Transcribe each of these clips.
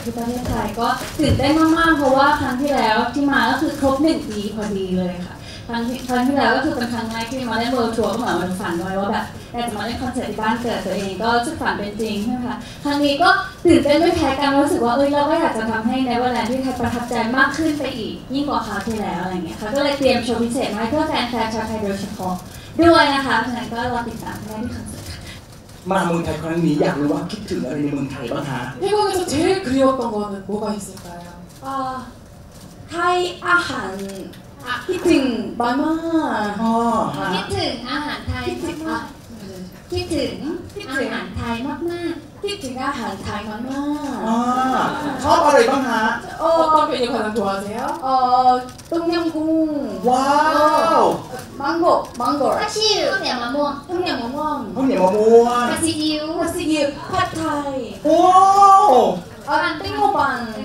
ที่ประเทศไทยก็ตื่นเต้นมากๆเพราะว่าครั้งที่แล้วที่มาก็คือครบ1 ปีพอดีเลยค่ะครั้งที่แล้วก็คือเป็นครั้งแรกที่มาเล่นเวิลด์ทัวร์ก็เหมือนมันฝันไว้ว่าแบบอยากจะมาเล่นคอนเสิร์ตที่บ้านเกิดตัวเองก็รู้สึกฝันเป็นจริงใช่ไหมคะครั้งนี้ก็ตื่นเต้นไม่แพ้กันรู้สึกว่าเราก็อยากจะทำให้เนเวอร์แลนด์ที่ไทยประทับใจมากขึ้นไปอีกยิ่งกว่าคราวที่แล้วอะไรเงี้ยค่ะก็เลยเตรียมโชว์พิเศษมาให้เพื่อแฟนชาวไทยโดยเฉพาะด้วยนะคะฉะนั้นก็รอติดตามได้ที่คอนเสิร์ตมาเมืองไทยครั้งนี้อยากรู้ว่าคิดถึงอะไรในเมืองไทยบ้างฮะ 태국에서 제일 그리웠던 거는 뭐가 있을까요? ไทยอาหารคิดถึงมากคิดถึงอาหารไทยมากคิดถึงอาหารไทยมากๆคิดถึงอาหารไทยมากชอบอะไรบ้างฮะ 어떤 메뉴 가장 좋아하세요? 똥냥꿍 ว้าว 망고 사실 똥냥머몽 ข้าวเหนียวมะม่วง 가시이유 팟타이 โอ้ 땡호반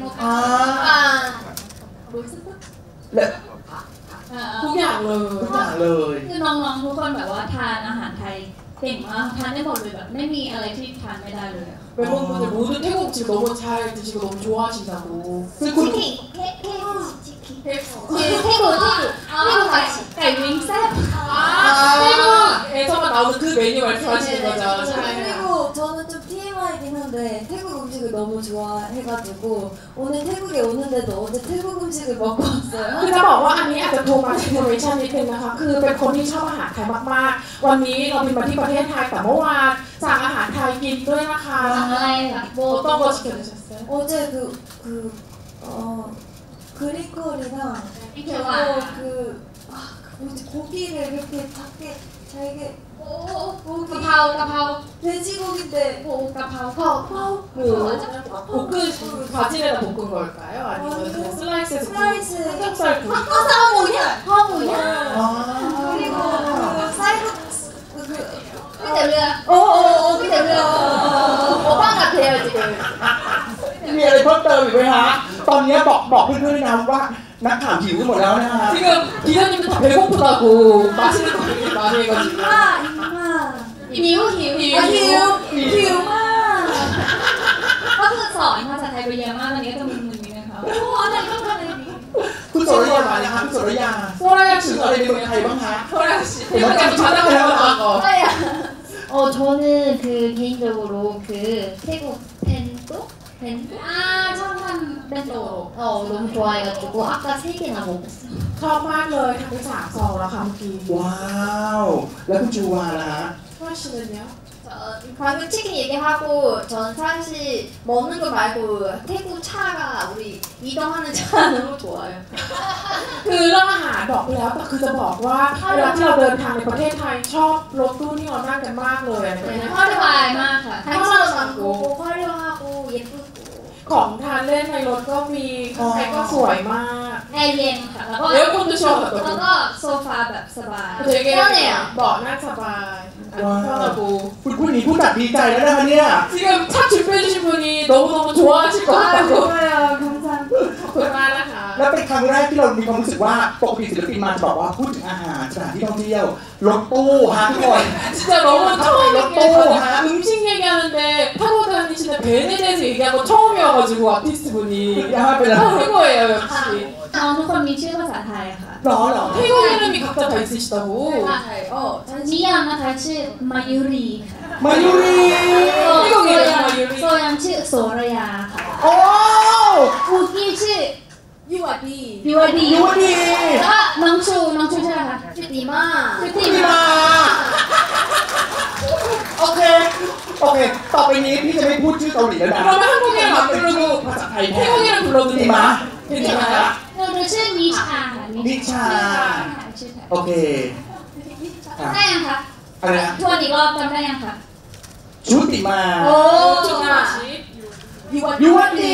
และทุกอย่างเลยทุกอย่างเลยคือน้องๆทุกคนแบบว่าทานอาหารไทยเก่งมากทานได้หมดเลยแบบไม่มีอะไรที่ทานไม่ได้เลย 멤버분들 모두 태국 음식 너무 잘 드시고 너무 좋아하신다고. ซึ่งคุณ 태국ไก่วิงแซ่บ 태국에서만 나오는 그 메뉴 말씀하시는 거죠. 그리고 저는 좀 TMI이긴 한데 태국 음식을 너무 좋아해가지고 오늘 태국에 오는데도 어제 태국 음식을 먹고 왔어요. คือจะบอกว่าอันนี้อาจจะโทรมาอินโฟเมชันนิดนึงนะคะคือเป็นคนที่ชอบอาหารไทยมากๆวันนี้เราบินมาที่ประเทศไทยแต่เมื่อวานสั่งอาหารไทยกินด้วยนะคะ뭐 어떤 거 시켜 드셨어요? 어제 그리거리랑 뭐지 고기를 이렇게 밖에 잘게 กะเพรา 돼지고기인데 กะเพรา 볶은 바질에다 볶은 걸까요? 아니면 그냥 슬라이스해서 삼겹살 구이 허무야 그리고 쌀국 ก๋วยเตี๋ยวเรือก๋วยเตี๋ยวเรือ오빠 같아요 지금 มีอะไรเพิ่มเติมอีกไหมฮะตอนนี้บอกเพื่อนๆนะว่านักข่าวหิวกันหมดแล้วนะฮะ 지금 기자님도 다 배고프다고 맛있는 거 되게 많이 해가지고 หิวหิวมากก็คือสอนภาษาไทยไปเยอะมากตอนนี้ก็จะมึนๆนิดนึงค่ะอะไรก็อะไรดีคุณโสรยามาเลยครับคุณโสรยา 소라야 ถึง 씨 อะไรในเมืองไทยบ้างฮะ 소라야 씨 태국까지 찾아가려고 거 저는 그 개인적으로 그 태국 펜또? 청산 벤또 너무 좋아해가지고 아까 3개나 먹었어요. ชอบมากเลยทำไป3 ซองแล้วค่ะเมื่อกี้ว้าวแล้วคุณจูวาล่ะฮะ 소라 씨는요? 방금 치킨 얘기하고 전 사실 먹는 거 말고 태국 차가 우리 이동하는 차 너무 좋아요. คือเรื่องอาหารบอกไปแล้วแต่คือจะบอกว่าเวลาที่เราเดินทางในประเทศไทยชอบรถตู้ที่เรานั่งกันมากเลยอะไรอย่างเงี้ย 화려해มากค่ะ 한국도 많고 화려하고 예쁘고 ของทานเล่นในรถก็มีข้างในก็สวยมากแอร์เย็นค่ะแล้วก็ 에어컨도 시원하다고 แล้วก็โซฟาแบบสบาย 되게 편해요. เบาะนั่งสบาย 편하고 คุณผู้หญิงผู้จัดดีใจแล้วนะคะเนี่ย 지금 차 준비해주신 분이 너무너무 좋아하실 것 같다고 좋아요. 감사합니다. ขอบคุณมากนะคะและเป็นครั้งแรกที่เรามีความรู้สึกว่าปกติศิลปินมาจะบอกว่าพูดถึงอาหารสถานที่ท่องเที่ยวรถตู้ฮะทุกคน 진짜 너무 처음이에요. 다들 음식 얘기하는데 타고 다니시는 벤에 대해서 얘기한 거 처음이어가지고 아티스트 분이 최고예요 역시. น้องทุกคนมีชื่อภาษาไทยค่ะหรอ 태국 이름이 각자 다 있으시다고. นิยามนะคะชื่อมายุรีค่ะมายุรีโซยังชื่อโสระยาค่ะโอ้อูกี้ชื่อ 유아디. ยูวดียุวดีแล้วก็น้องชูชื่ออะไรคะ 띠마. ชื่อติดีมาโอเคต่อไปนี้พี่จะไม่พูดชื่อเกาหลีแล้วนะ 그러면 한국 이름 안 เป็นชื่อ 부르고 ภาษาไทยแท 태국 น 이름 불러도 ดีมา 괜찮아요? หนูชื่อนิชาค่ะนิชาชื่อไทยโอเคได้ยังคะอะไรนะทวนอีกรอบจำได้ยังคะชุติมาโอ้ยุวดี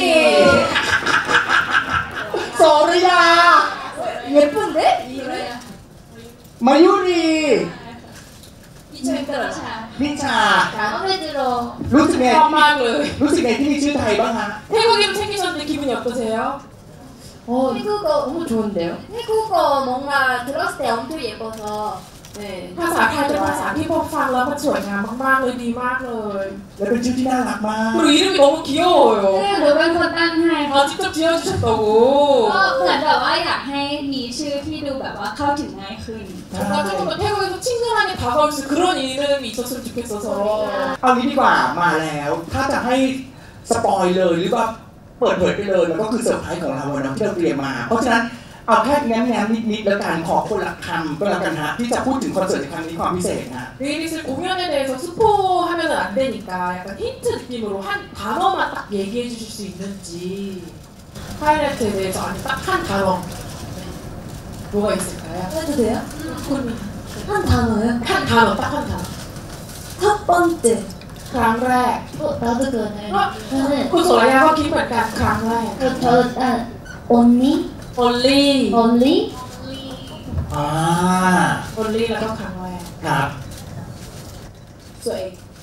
โสระยา 예쁜데? มายุรีนิชานิชา 마음에 들어 รู้สึกไง 엄마를 รู้สึกไงที่มีชื่อไทยบ้างฮะ 태국 이름 생기셨는데 기분이 어떠세요? 태국어 너무 좋은데요? 태국어 뭔가 들었을 때 엄청 예뻐서 뭐 ภาษาไทยเป็นภาษาที่พอฟังแล้วมันสวยงามมากๆเลยดีมากเลยและเป็นชื่อที่น่ารักมาก 그리고 이름이 너무 귀여워요. หรือเป็นคนตั้งให้ค่ะ 아 직접 지어주셨다고. ก็เหมือนแบบว่าอยากให้มีชื่อที่ดูแบบว่าเข้าถึงง่ายขึ้น 정말 조금 태국에서 친근하게 다가올 수 그런 이름이 있었으면 좋겠어서. เอางี้ดีกว่ามาแล้ว ถ้าจะให้สปอยเลยหรือว่าเปิดเผยไปเลยมันก็คือเซอร์ไพรส์ของเราเนาะที่เราเตรียมมา เพราะฉะนั้นเอาแค่แง้มๆนิดๆแล้วกันขอคนละคำก็แล้วกันฮะที่จะพูดถึงคอนเสิร์ตในครั้งนี้ความพิเศษนะ 내일 있을 공연에 대해서 스포하면 안 되니까 약간 힌트 느낌으로 한 단어만 딱 얘기해 주실 수 있는지 하이라이트에 대해서 아니 딱 한 단어 뭐가 있을까요? 해도 돼요? 한 단어요? 한 단어 딱 한 단어 첫 번째 ครั้งแรก 나도 그거는 저는 คุณโสระยาก็คิดเหมือนกันครั้งแรก 저는 only only only อ่า only แล้วก็ครั้งแรกครับสวย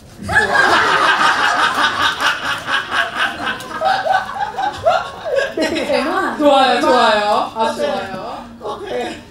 대박. 좋아요, 좋아요. 아주 좋아요. โอเค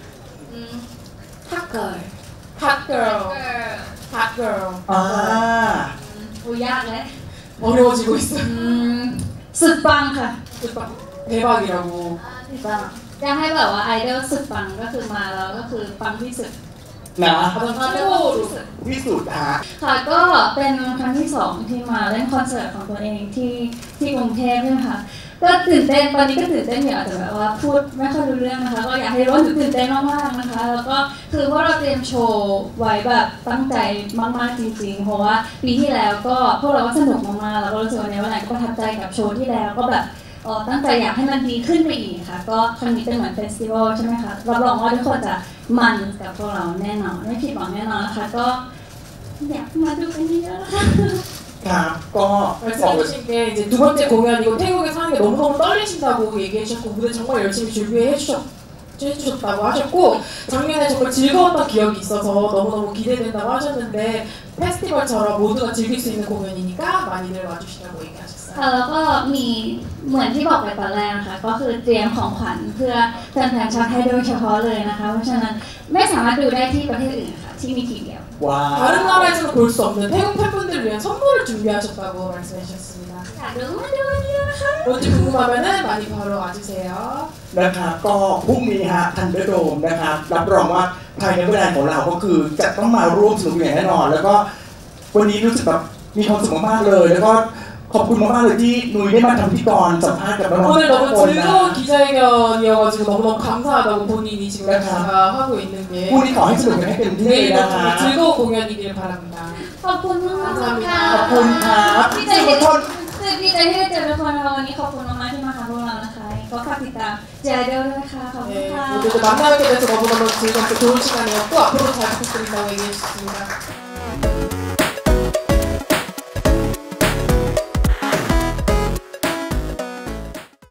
핫걸 Hot girl, hot girl. อ่าโอ้ยากเลย 어려워지고 있어요. สุดปังค่ะ 대박이라고. จะให้แบบว่าไอดอลสุดปังก็คือมาแล้วก็คือปังที่สุดนะ 가장 มาเป็น 최고로. ที่สุดฮะค่ะก็เป็นครั้งที่2ที่มาเล่นคอนเสิร์ตของตัวเองที่กรุงเทพใช่ไหมคะก็ตื่นเต้นตอนนี้ก็ตื่นเต้นอยู่แต่แบบว่าพูดไม่ค่อยรู้เรื่องนะคะก็อยากให้รู้ว่าตื่นเต้นมากๆนะคะแล้วก็คือว่าเราเตรียมโชว์ไว้แบบตั้งใจมากๆจริงๆเพราะว่าปีที่แล้วก็พวกเราก็สนุกมากๆแล้วก็รู้สึกว่าในวันไหนก็ประทับใจกับโชว์ที่แล้วก็แบบตั้งใจอยากให้มันดีขึ้นไปอีกค่ะก็ครั้งนี้เป็นเหมือนเฟสติวัลใช่ไหมคะรับรองว่าทุกคนจะมันกับพวกเราแน่นอนไม่ผิดหวังแน่นอนนะคะก็อยากมาดูกันเยอะๆนะคะครับก็บอกเลย 말씀해주신 게 이제 두 번째 공연이고 태국에서 하는 게 너무너무 떨리신다고 얘기해주셨고 무대 정말 열심히 준비해주셨다고 하셨고 작년에 정말 즐거웠던 기억이 있어서 너무너무 기대된다고 하셨는데 페스티벌처럼 모두가 즐길 수 있는 공연이니까 많이들 와주시라고 얘기하셨어요. ค่ะแล้วก็มีเหมือนที่บอกไปตอนแรกนะคะก็คือเตรียมของขวัญเพื่อแฟนๆชาวไทยโดยเฉพาะเลยนะคะเพราะฉะนั้นไม่สามารถดูได้ที่ประเทศอื่นค่ะที่มีทีเดียวว้าว 다른 나라에서는 볼 수 없는 태국 팬분들을 위한 선물을 준비하셨다고 말씀해주셨습니다. อยากดูมาดูกันเยอะนะคะ 뭔지 궁금하면은 많이 바로 와주세요. นะครับก็พรุ่งนี้ฮะทันเดอร์โดมนะครับรับรองว่าภายในเวลาของเราก็คือจะต้องมาร่วมสนุกอย่างแน่นอน แล้วก็วันนี้รู้สึกแบบมีความสุขมากๆเลยแล้วก็ขอบคุณมากๆเลยที่นุ้ยได้มาทำพิธีกรสัมภาษณ์กับน้องๆ 오늘 ทุก 너무 คนนะ 즐거운 기자회견이어가지고 너무너무 감사하다고 본인이 지금 네. 하고 있는 게 พรุ่งนี้ขอให้สนุกกันให้เต็มที่ 내일도 นะฮะ 정말 즐거운 공연이길 바랍니다. ขอบคุณมากๆค่ะขอบคุณครับดีใจทุที่กคนดีใจที่ได้เจอทุกคนค่ะวันนี้ขอบคุณมากๆที่มาหาพวกเรานะคะก็ฝากติดตามเจอเดลด้วยค่ะขอบคุณ 네, ค่ะ 모두들 만나뵙게 돼서 너무너무 즐겁고 좋은 시간이었고 앞으로 잘 부탁드린다고 얘기해 주셨습니다.